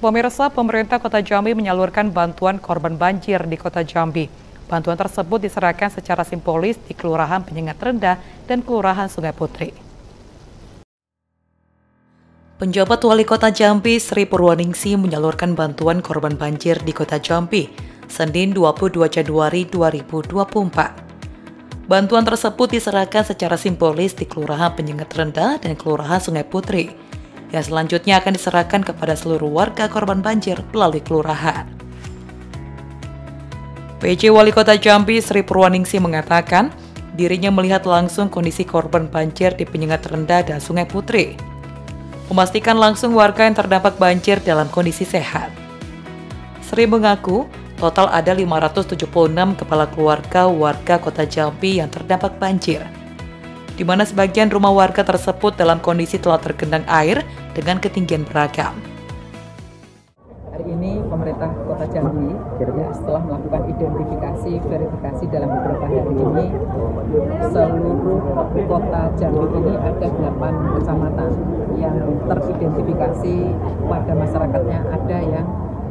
Pemirsa, pemerintah Kota Jambi menyalurkan bantuan korban banjir di Kota Jambi. Bantuan tersebut diserahkan secara simbolis di Kelurahan Penyengat Rendah dan Kelurahan Sungai Putri. Penjabat Wali Kota Jambi, Sri Purwaningsih, menyalurkan bantuan korban banjir di Kota Jambi, Senin 22 Januari 2024. Bantuan tersebut diserahkan secara simbolis di Kelurahan Penyengat Rendah dan Kelurahan Sungai Putri, yang selanjutnya akan diserahkan kepada seluruh warga korban banjir melalui kelurahan. PJ Wali Kota Jambi, Sri Purwaningsih, mengatakan dirinya melihat langsung kondisi korban banjir di Penyengat Rendah dan Sungai Putri, memastikan langsung warga yang terdampak banjir dalam kondisi sehat. Sri mengaku total ada 576 kepala keluarga warga Kota Jambi yang terdampak banjir, di mana sebagian rumah warga tersebut dalam kondisi telah tergenang air dengan ketinggian beragam. Hari ini pemerintah Kota Jambi setelah melakukan identifikasi, verifikasi dalam beberapa hari ini, seluruh Kota Jambi ini ada 8 kecamatan yang teridentifikasi pada masyarakatnya ada yang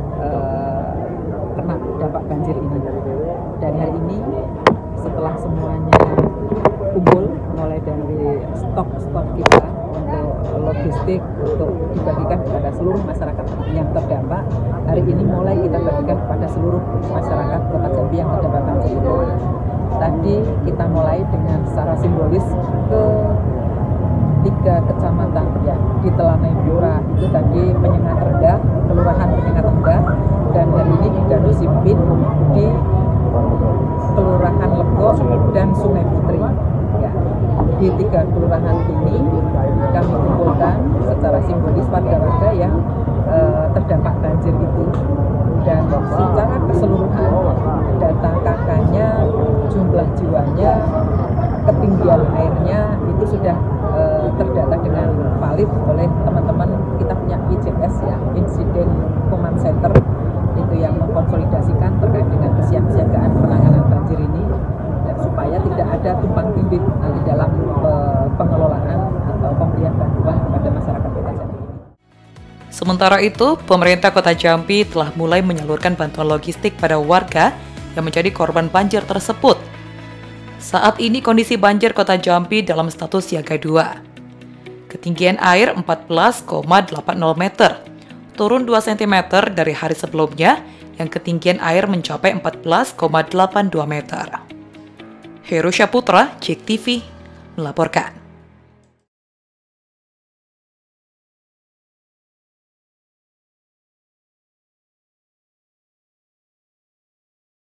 kena dampak banjir ini. Dan hari ini setelah semuanya kumpul, mulai dari stok kita untuk logistik untuk dibagikan kepada seluruh masyarakat yang terdampak, hari ini mulai kita bagikan kepada seluruh masyarakat Kota Jambi yang terdampak banjir itu. Tadi kita mulai dengan secara simbolis ke 3 kecamatan ya, di Telanai Blora itu tadi Penyengat Rendah, Kelurahan Penyengat Rendah, dan hari ini di Danau Simpit di Kelurahan Legok dan Sungai Putri. Ya, di 3 kelurahan ini kami kumpulkan secara simbolis warga-warga yang terdampak banjir itu, dan secara keseluruhan data kakaknya, jumlah jiwanya, ketinggian airnya itu sudah terdata dengan valid oleh teman-teman. Kita punya ICS ya, Insiden Command Center, itu yang mengkonsolidasikan terkait dengan kesiapsiagaan penanganan banjir ini, dan supaya tidak ada tumpang tindih di dalam pengelolaan atau pemberian bantuan kepada masyarakat Kota Jambi. Sementara itu, pemerintah Kota Jambi telah mulai menyalurkan bantuan logistik pada warga yang menjadi korban banjir tersebut. Saat ini kondisi banjir Kota Jambi dalam status siaga 2. Ketinggian air 14,80 meter, turun 2 cm dari hari sebelumnya yang ketinggian air mencapai 14,82 meter. Heru Syaputra, JEK TV, melaporkan.